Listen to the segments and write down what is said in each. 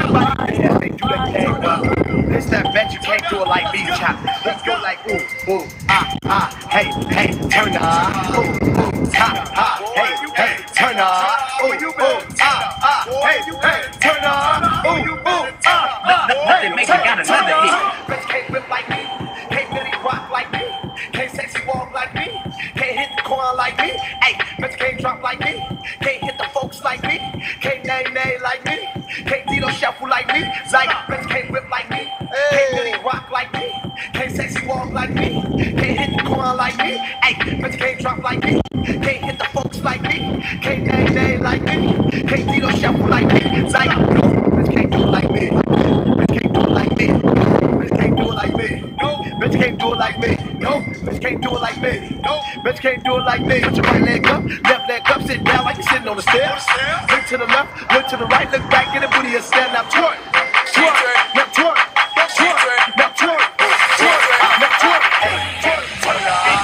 Everybody dance, they do their thing, but this that bet you can't do it like me, chop. Let's go like ooh, ooh, hey, hey, turn up. Ooh, ooh, hey, hey, turn up. Ooh, ooh, hey, hey, turn up. Ooh, ooh, Nothing makes it got another hit. Bitch can't whip like me, can't really rock like me, can't sexy walk like me, can't hit the corner like me. Hey, bitch can't drop like me, can't hit the folks like me, can't nay like me, can't Tito shuffle like me. Like bitch can't whip like me, can't really rock like me, can't sexy walk like me, can't hit the corner like me. Hey, bitch can't drop like me, can't hit the folks like me, can't nay like me, can't Tito shuffle like me. Like no, bitch can't do it like me. Bitch can't do it like me. Bitch can't do it like me. No, bitch can't do it like me. No, bitch can't do it like me. No, bitch can't do it like me. Put your right leg up, left leg up, sit down like you're sitting on the stairs. Look to the left, look to the right, look back, get a booty and stand. Now twerk, twerk, now twerk, twerk, now twerk, twerk, now twerk. Hey, twerk, turn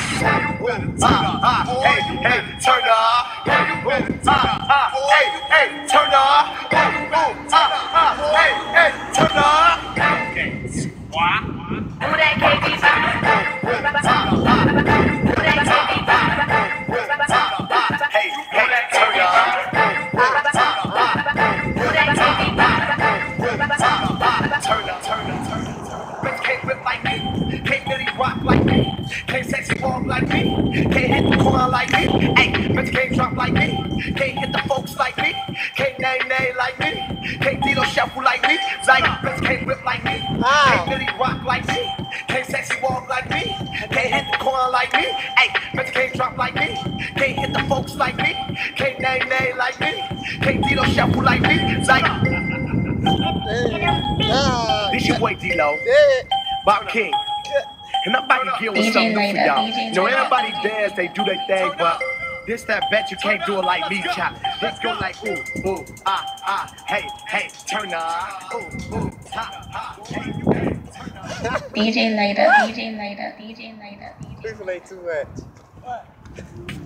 up. Hey, hey, turn up. Hey, hey, turn up. Hey, hey, turn up. Who that KB? Hey, hey, turn up. Bitch can't whip like me, can't really rock like me, can't sexy walk like me, can't hit the corner like me. Hey, bitch can't drop like me, can't hit the folks like me, can't nay like me, can't Tito shuffle like me. Like bitch can't whip like me, can't really rock like me, can't sexy walk like me, can't hit the corner like me. Hey, bitch can't drop like me, can't hit the folks like me, can't nay like me, can't Tito shuffle like me. Like this your boy D-Lo, Bob King, and I'm about to get with something new for y'all. You know, everybody dance, they do their thing, but this that bet you can't do it like me, chop. Let's go like ooh, ooh, hey, hey, turn up. Ooh, ooh, hey, hey, turn up. DJ later, DJ later, DJ later. People ain't too much.